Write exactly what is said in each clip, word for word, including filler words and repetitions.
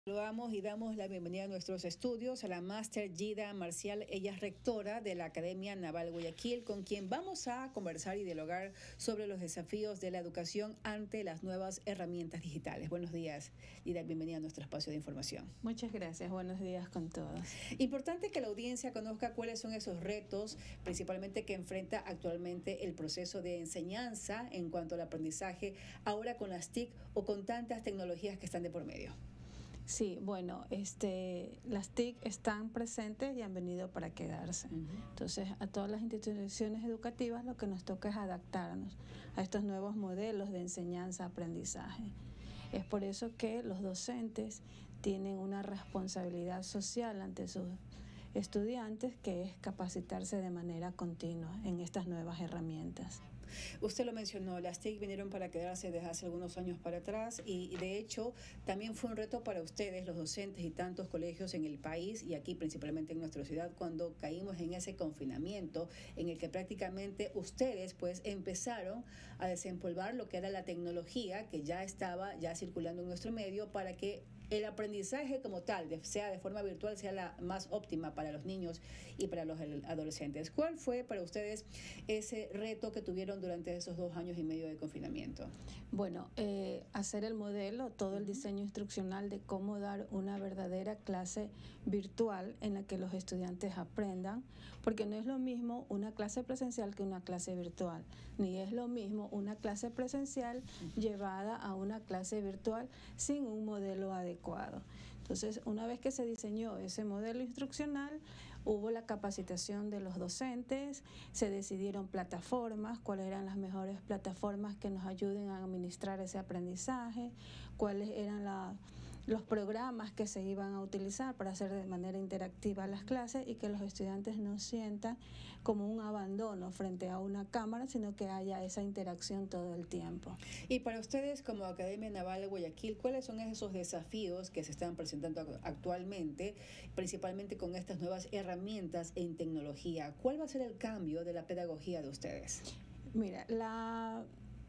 Saludamos y damos la bienvenida a nuestros estudios a la máster Gida Marcial. Ella es rectora de la Academia Naval Guayaquil, con quien vamos a conversar y dialogar sobre los desafíos de la educación ante las nuevas herramientas digitales. Buenos días, Gida, bienvenida a nuestro espacio de información. Muchas gracias, buenos días con todos. Importante que la audiencia conozca cuáles son esos retos, principalmente que enfrenta actualmente el proceso de enseñanza en cuanto al aprendizaje, ahora con las T I C o con tantas tecnologías que están de por medio. Sí, bueno, este, las T I C están presentes y han venido para quedarse. Uh-huh. Entonces, a todas las instituciones educativas lo que nos toca es adaptarnos a estos nuevos modelos de enseñanza-aprendizaje. Es por eso que los docentes tienen una responsabilidad social ante sus estudiantes, que es capacitarse de manera continua en estas nuevas herramientas. Usted lo mencionó, las T I C vinieron para quedarse desde hace algunos años para atrás y de hecho también fue un reto para ustedes, los docentes y tantos colegios en el país y aquí principalmente en nuestra ciudad, cuando caímos en ese confinamiento en el que prácticamente ustedes pues empezaron a desempolvar lo que era la tecnología que ya estaba ya circulando en nuestro medio para que el aprendizaje como tal, sea de forma virtual, sea la más óptima para los niños y para los adolescentes. ¿Cuál fue para ustedes ese reto que tuvieron durante esos dos años y medio de confinamiento? Bueno, eh, hacer el modelo, todo el diseño instruccional de cómo dar una verdadera clase virtual en la que los estudiantes aprendan, porque no es lo mismo una clase presencial que una clase virtual, ni es lo mismo una clase presencial uh-huh. llevada a una clase virtual sin un modelo adecuado. Entonces, una vez que se diseñó ese modelo instruccional, hubo la capacitación de los docentes, se decidieron plataformas, cuáles eran las mejores plataformas que nos ayuden a administrar ese aprendizaje, cuáles eran la, los programas que se iban a utilizar para hacer de manera interactiva las clases y que los estudiantes no sientan como un abandono frente a una cámara, sino que haya esa interacción todo el tiempo. Y para ustedes como Academia Naval de Guayaquil, ¿cuáles son esos desafíos que se están presentando actualmente, principalmente con estas nuevas herramientas en tecnología? ¿Cuál va a ser el cambio de la pedagogía de ustedes? Mira, la,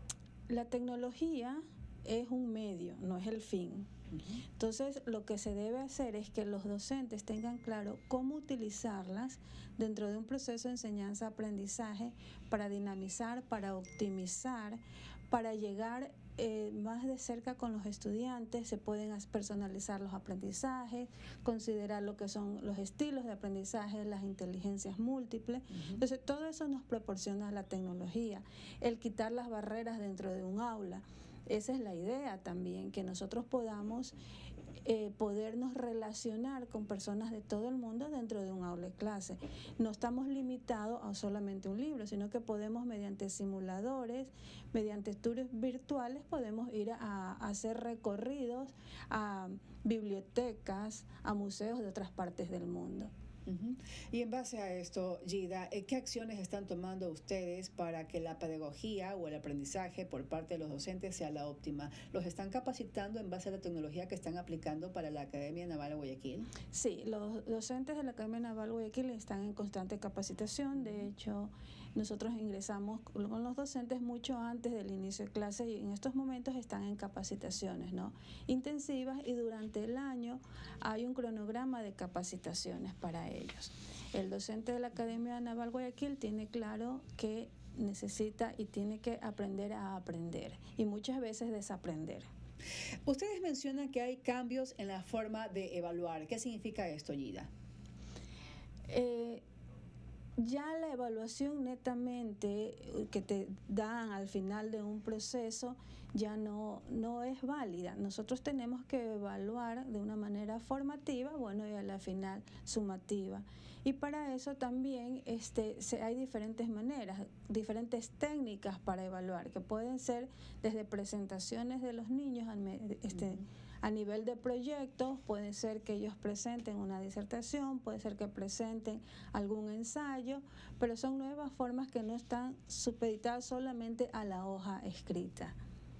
la tecnología es un medio, no es el fin. Entonces, lo que se debe hacer es que los docentes tengan claro cómo utilizarlas dentro de un proceso de enseñanza-aprendizaje para dinamizar, para optimizar, para llegar eh, más de cerca con los estudiantes. Se pueden personalizar los aprendizajes, considerar lo que son los estilos de aprendizaje, las inteligencias múltiples. Uh-huh. Entonces, todo eso nos proporciona la tecnología, el quitar las barreras dentro de un aula. Esa es la idea también, que nosotros podamos eh, podernos relacionar con personas de todo el mundo dentro de un aula de clase. No estamos limitados a solamente un libro, sino que podemos mediante simuladores, mediante tours virtuales, podemos ir a, a hacer recorridos a bibliotecas, a museos de otras partes del mundo. Uh-huh. Y en base a esto, Gida, ¿qué acciones están tomando ustedes para que la pedagogía o el aprendizaje por parte de los docentes sea la óptima? ¿Los están capacitando en base a la tecnología que están aplicando para la Academia Naval Guayaquil? Sí, los docentes de la Academia Naval Guayaquil están en constante capacitación. De hecho, nosotros ingresamos con los docentes mucho antes del inicio de clase y en estos momentos están en capacitaciones, ¿no?, intensivas, y durante el año hay un cronograma de capacitaciones para ellos. El docente de la Academia Naval Guayaquil tiene claro que necesita y tiene que aprender a aprender y muchas veces desaprender. Ustedes mencionan que hay cambios en la forma de evaluar. ¿Qué significa esto, Gida? Eh, Ya la evaluación netamente que te dan al final de un proceso ya no, no es válida. Nosotros tenemos que evaluar de una manera formativa, bueno, y a la final sumativa. Y para eso también este, se, hay diferentes maneras, diferentes técnicas para evaluar, que pueden ser desde presentaciones de los niños este, a nivel de proyectos, puede ser que ellos presenten una disertación, puede ser que presenten algún ensayo, pero son nuevas formas que no están supeditadas solamente a la hoja escrita.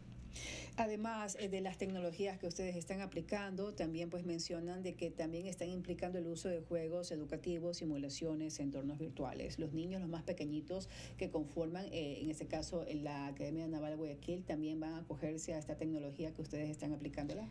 Además eh, de las tecnologías que ustedes están aplicando, también pues mencionan de que también están implicando el uso de juegos educativos, simulaciones, entornos virtuales. Los niños, los más pequeñitos que conforman, eh, en este caso en la Academia Naval Guayaquil, también van a acogerse a esta tecnología que ustedes están aplicándola.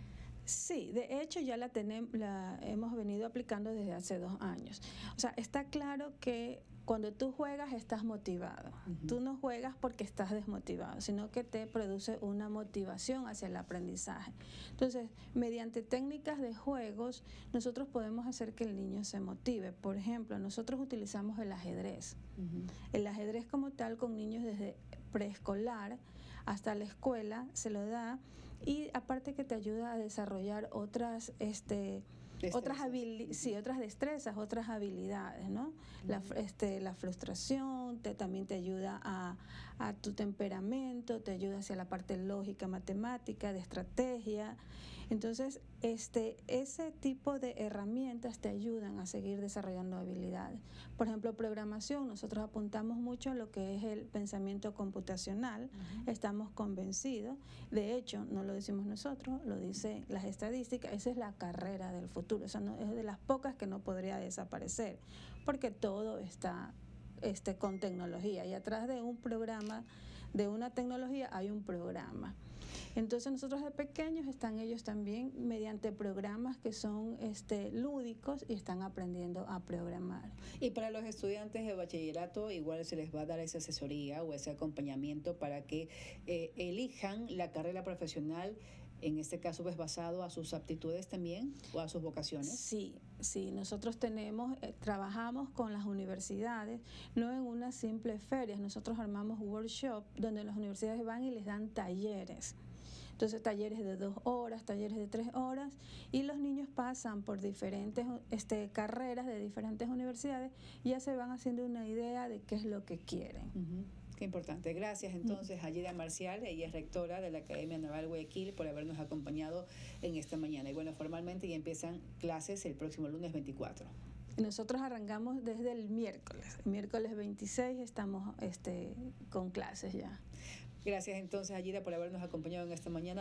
Sí, de hecho ya la, tenemos, la hemos venido aplicando desde hace dos años. O sea, está claro que cuando tú juegas estás motivado. Uh-huh. Tú no juegas porque estás desmotivado, sino que te produce una motivación hacia el aprendizaje. Entonces, mediante técnicas de juegos, nosotros podemos hacer que el niño se motive. Por ejemplo, nosotros utilizamos el ajedrez. Uh-huh. El ajedrez como tal con niños desde preescolar hasta la escuela se lo da, y aparte que te ayuda a desarrollar otras este otras habili- sí, otras destrezas, otras habilidades, ¿no? Uh-huh. La, este, la frustración te, también te ayuda a, a tu temperamento, te ayuda hacia la parte lógica, matemática, de estrategia. Entonces, este, ese tipo de herramientas te ayudan a seguir desarrollando habilidades. Por ejemplo, programación, nosotros apuntamos mucho a lo que es el pensamiento computacional. Uh-huh. Estamos convencidos, de hecho, no lo decimos nosotros, lo dicen las estadísticas, esa es la carrera del futuro, o sea, no, es de las pocas que no podría desaparecer, porque todo está este, con tecnología, y atrás de un programa, de una tecnología, hay un programa. Entonces nosotros de pequeños están ellos también mediante programas que son este, lúdicos, y están aprendiendo a programar. Y para los estudiantes de bachillerato igual se les va a dar esa asesoría o ese acompañamiento para que eh, elijan la carrera profesional, en este caso pues basado a sus aptitudes también o a sus vocaciones. Sí, sí, nosotros tenemos, eh, trabajamos con las universidades, no en unas simples ferias, nosotros armamos workshops donde las universidades van y les dan talleres. Entonces, talleres de dos horas, talleres de tres horas, y los niños pasan por diferentes este, carreras de diferentes universidades y ya se van haciendo una idea de qué es lo que quieren. Uh-huh. Qué importante. Gracias entonces a Yadira Marcial, ella es rectora de la Academia Naval Guayaquil, por habernos acompañado en esta mañana. Y bueno, formalmente ya empiezan clases el próximo lunes veinticuatro. Nosotros arrancamos desde el miércoles, el miércoles veintiséis estamos este, con clases ya. Gracias entonces a Yadira por habernos acompañado en esta mañana.